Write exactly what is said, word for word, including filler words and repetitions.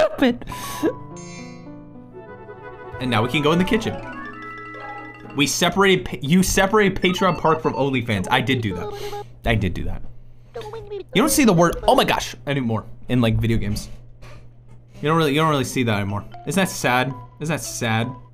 stupid. And now we can go in the kitchen. We separated, you separated Patreon Park from OnlyFans. I did do that. I did do that. You don't see the word, oh my gosh, anymore in like video games. You don't really, you don't really see that anymore. Isn't that sad? Isn't that sad?